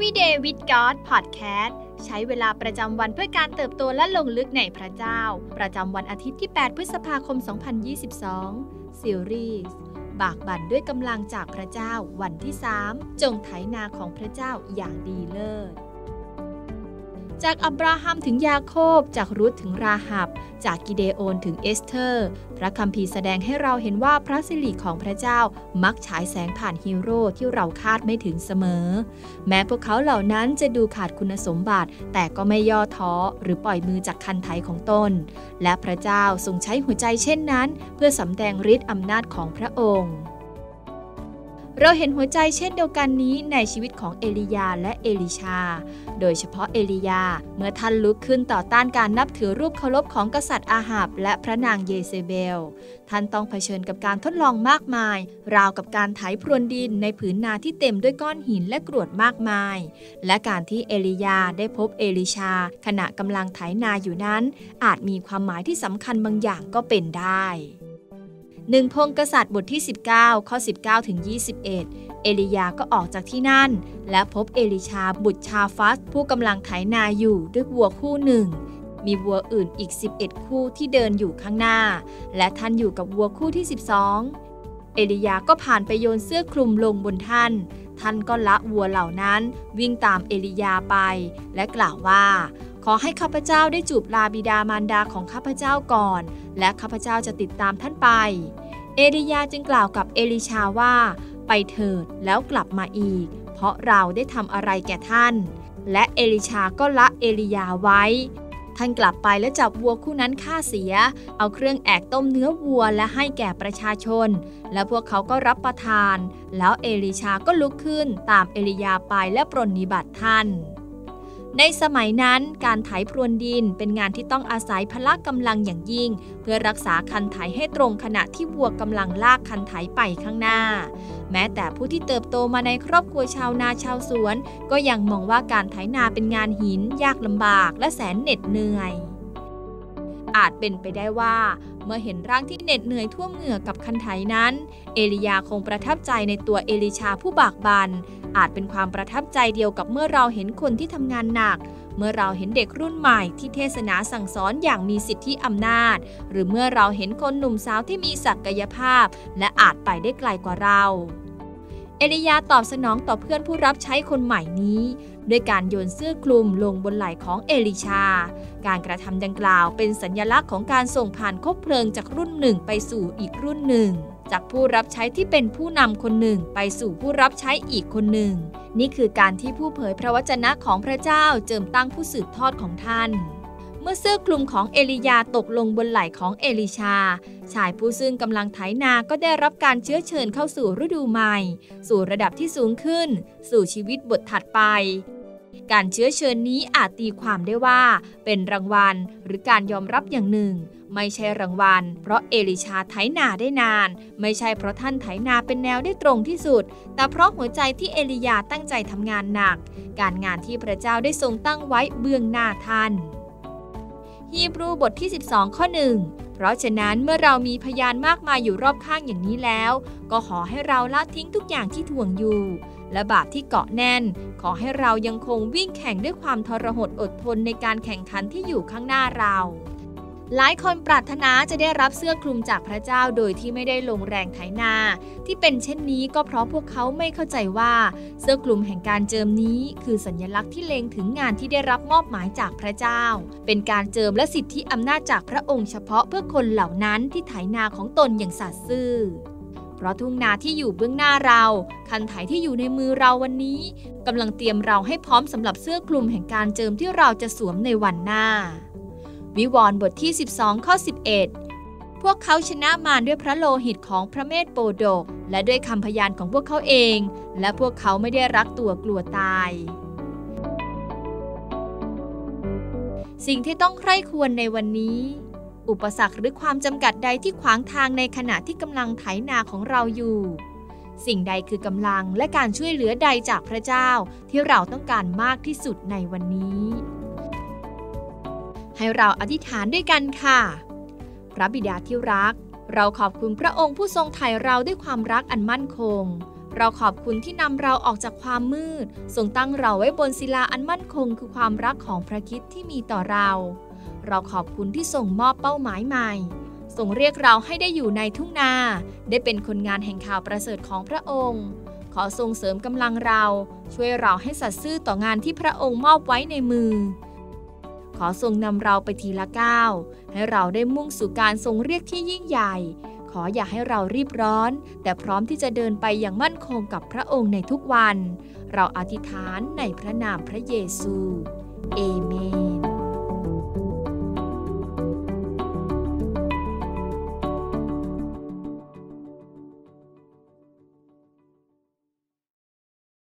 Everyday with God Podcast ใช้เวลาประจำวันเพื่อการเติบโตและลงลึกในพระเจ้าประจำวันอาทิตย์ที่ 8 พฤษภาคม 2022 ซีรีส์บากบั่นด้วยกำลังจากพระเจ้าวันที่ 3 จงไถนาของพระเจ้าอย่างดีเลิศจากอับราฮัมถึงยาโคบจากรุธถึงราหับจากกิเดโอนถึงเอสเธอร์พระคัมภีร์แสดงให้เราเห็นว่าพระสิริของพระเจ้ามักฉายแสงผ่านฮีโร่ที่เราคาดไม่ถึงเสมอแม้พวกเขาเหล่านั้นจะดูขาดคุณสมบัติแต่ก็ไม่ย่อท้อหรือปล่อยมือจากคันไถของตนและพระเจ้าทรงใช้หัวใจเช่นนั้นเพื่อสำแดงฤทธิ์อำนาจของพระองค์เราเห็นหัวใจเช่นเดียวกันนี้ในชีวิตของเอลียาและเอลิชาโดยเฉพาะเอลียาเมื่อท่านลุกขึ้นต่อต้านการนับถือรูปเคารพของกษัตริย์อาหับและพระนางเยเซเบลท่านต้องเผชิญกับการทดลองมากมายราวกับการไถพรวนดินในผืนนาที่เต็มด้วยก้อนหินและกรวดมากมายและการที่เอลียาได้พบเอลิชาขณะกำลังไถนาอยู่นั้นอาจมีความหมายที่สำคัญบางอย่างก็เป็นได้1 พงศ์กษัตริย์บทที่19ข้อ19ถึง21เอลียาก็ออกจากที่นั่นและพบเอลิชาบุตรชาฟัสผู้กำลังไถนาอยู่ด้วยวัวคู่หนึ่งมีวัวอื่นอีก11คู่ที่เดินอยู่ข้างหน้าและท่านอยู่กับวัวคู่ที่12เอลียาก็ผ่านไปโยนเสื้อคลุมลงบนท่านก็ละวัวเหล่านั้นวิ่งตามเอลียาไปและกล่าวว่าขอให้ข้าพเจ้าได้จูบลาบิดามารดาของข้าพเจ้าก่อนและข้าพเจ้าจะติดตามท่านไปเอลียาจึงกล่าวกับเอลิชาว่าไปเถิดแล้วกลับมาอีกเพราะเราได้ทำอะไรแก่ท่านและเอลิชาก็ละเอลียาไว้ท่านกลับไปและจับวัวคู่นั้นฆ่าเสียเอาเครื่องแอกต้มเนื้อวัวและให้แก่ประชาชนและพวกเขาก็รับประทานแล้วเอลิชาก็ลุกขึ้นตามเอลียาไปและปรนนิบัติท่านในสมัยนั้นการไถพรวนดินเป็นงานที่ต้องอาศัยพละกำลังอย่างยิ่งเพื่อรักษาคันไถให้ตรงขณะที่วัวกำลังลากคันไถไปข้างหน้าแม้แต่ผู้ที่เติบโตมาในครอบครัวชาวนาชาวสวนก็ยังมองว่าการไถนาเป็นงานหินยากลำบากและแสนเหน็ดเหนื่อยอาจเป็นไปได้ว่าเมื่อเห็นร่างที่เหน็ดเหนื่อยท่วมเหงื่อกับคันไถนั้นเอลียาคงประทับใจในตัวเอลิชาผู้บากบั่นอาจเป็นความประทับใจเดียวกับเมื่อเราเห็นคนที่ทำงานหนักเมื่อเราเห็นเด็กรุ่นใหม่ที่เทศนาสั่งสอนอย่างมีสิทธิอำนาจหรือเมื่อเราเห็นคนหนุ่มสาวที่มีศักยภาพและอาจไปได้ไกลกว่าเราเอลียาตอบสนองต่อเพื่อนผู้รับใช้คนใหม่นี้ด้วยการโยนเสื้อคลุมลงบนไหล่ของเอลิชาการกระทำดังกล่าวเป็นสัญลักษณ์ของการส่งผ่านคบเพลิงจากรุ่นหนึ่งไปสู่อีกรุ่นหนึ่งจากผู้รับใช้ที่เป็นผู้นำคนหนึ่งไปสู่ผู้รับใช้อีกคนหนึ่งนี่คือการที่ผู้เผยพระวจนะของพระเจ้าเจิมตั้งผู้สืบทอดของท่านเมื่อเสื้อคลุมของเอลียาตกลงบนไหล่ของเอลิชาชายผู้ซึ่งกำลังไถนาก็ได้รับการเชื้อเชิญเข้าสู่ฤดูใหม่สู่ระดับที่สูงขึ้นสู่ชีวิตบทถัดไปการเชื้อเชิญนี้อาจตีความได้ว่าเป็นรางวัลหรือการยอมรับอย่างหนึ่งไม่ใช่รางวัลเพราะเอลิชาไถนาได้นานไม่ใช่เพราะท่านไถนาเป็นแนวได้ตรงที่สุดแต่เพราะหัวใจที่เอลียาตั้งใจทำงานหนักการงานที่พระเจ้าได้ทรงตั้งไว้เบื้องหน้าท่านฮีบรูบทที่12ข้อ1เพราะฉะนั้นเมื่อเรามีพยานมากมายอยู่รอบข้างอย่างนี้แล้วก็ขอให้เราละทิ้งทุกอย่างที่ถ่วงอยู่และบาปที่เกาะแน่นขอให้เรายังคงวิ่งแข่งด้วยความทรหดอดทนในการแข่งขันที่อยู่ข้างหน้าเราหลายคนปรารถนาจะได้รับเสื้อคลุมจากพระเจ้าโดยที่ไม่ได้ลงแรงไถนาที่เป็นเช่นนี้ก็เพราะพวกเขาไม่เข้าใจว่าเสื้อคลุมแห่งการเจิมนี้คือสัญลักษณ์ที่เล็งถึงงานที่ได้รับมอบหมายจากพระเจ้าเป็นการเจิมและสิทธิอำนาจจากพระองค์เฉพาะเพื่อคนเหล่านั้นที่ไถนาของตนอย่างสัตย์ซื่อเพราะทุ่งนาที่อยู่เบื้องหน้าเราคันไถที่อยู่ในมือเราวันนี้กำลังเตรียมเราให้พร้อมสำหรับเสื้อคลุมแห่งการเจิมที่เราจะสวมในวันหน้าวิวรณ์บทที่12ข้อ11พวกเขาชนะมารด้วยพระโลหิตของพระเมธโปดกและด้วยคำพยานของพวกเขาเองและพวกเขาไม่ได้รักตัวกลัวตายสิ่งที่ต้องใคร่ควรในวันนี้อุปสรรคหรือความจำกัดใดที่ขวางทางในขณะที่กำลังไถนาของเราอยู่สิ่งใดคือกำลังและการช่วยเหลือใดจากพระเจ้าที่เราต้องการมากที่สุดในวันนี้ให้เราอธิษฐานด้วยกันค่ะพระบิดาที่รักเราขอบคุณพระองค์ผู้ทรงไถ่เราด้วยความรักอันมั่นคงเราขอบคุณที่นำเราออกจากความมืดทรงตั้งเราไว้บนศิลาอันมั่นคงคือความรักของพระคริสต์ที่มีต่อเราขอบคุณที่ทรงมอบเป้าหมายใหม่ทรงเรียกเราให้ได้อยู่ในทุ่งนาได้เป็นคนงานแห่งข่าวประเสริฐของพระองค์ขอทรงเสริมกำลังเราช่วยเราให้สัตย์ซื่อต่องานที่พระองค์มอบไว้ในมือขอทรงนำเราไปทีละก้าวให้เราได้มุ่งสู่การทรงเรียกที่ยิ่งใหญ่ขออย่าให้เรารีบร้อนแต่พร้อมที่จะเดินไปอย่างมั่นคงกับพระองค์ในทุกวันเราอธิษฐานในพระนามพระเยซูเอเมน